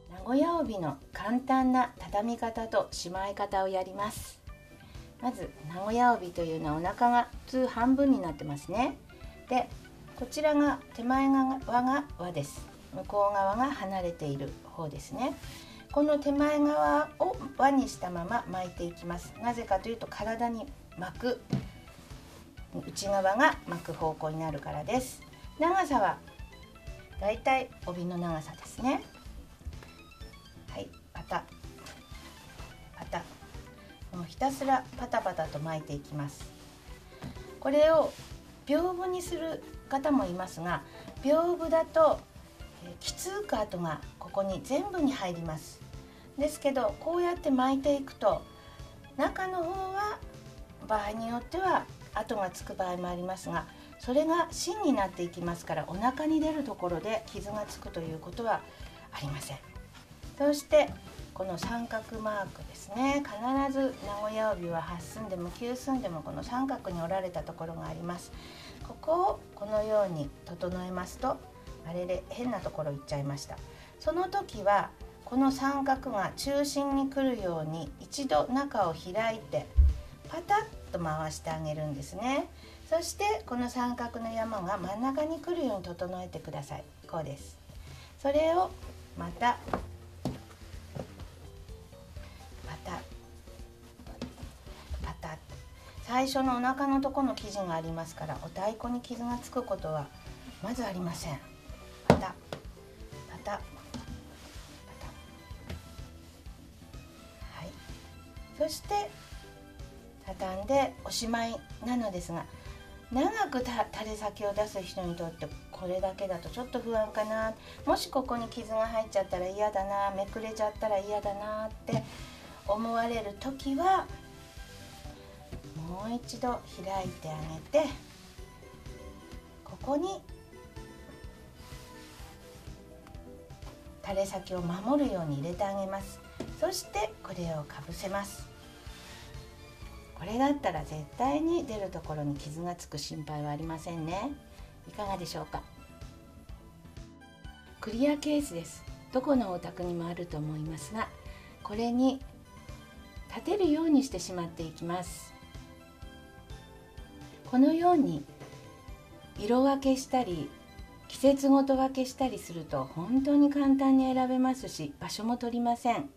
名古屋帯の簡単な畳み方としまい方をやります。まず名古屋帯というのはお腹が普通半分になってますね。でこちらが手前側が輪です。向こう側が離れている方ですね。この手前側を輪にしたまま巻いていきます。なぜかというと体に巻く内側が巻く方向になるからです。長さはだいたい帯の長さですね。はい、パタパタ、もうひたすらパタパタと巻いていきます。これを屏風にする方もいますが、屏風だときつく跡がここに全部に入ります。ですけどこうやって巻いていくと中の方は場合によっては跡がつく場合もありますが、それが芯になっていきますから、お腹に出るところで傷がつくということはありません。そしてこの三角マークですね、必ず名古屋帯は8寸でも9寸でもこの三角に折られたところがあります。ここをこのように整えますと、あれで変なところ行っちゃいました。その時はこの三角が中心に来るように一度中を開いてパタッと回してあげるんですね。そしてこの三角の山が真ん中に来るように整えてください。こうです。それをまたパタ、最初のお腹のところの生地がありますから、お太鼓に傷がつくことはまずありません。パタパタパタ、はい、そして畳んでおしまいなのですが、長く垂れ先を出す人にとってこれだけだとちょっと不安かな、もしここに傷が入っちゃったら嫌だな、めくれちゃったら嫌だなって思われる時は、もう一度開いてあげて、ここに垂れ先を守るように入れてあげます。そしてこれをかぶせます。これだったら絶対に出るところに傷がつく心配はありませんね。いかがでしょうか。クリアケースです。どこのお宅にもあると思いますが、これに立てるようにしてしまっていきます。このように色分けしたり季節ごと分けしたりすると本当に簡単に選べますし、場所も取りません。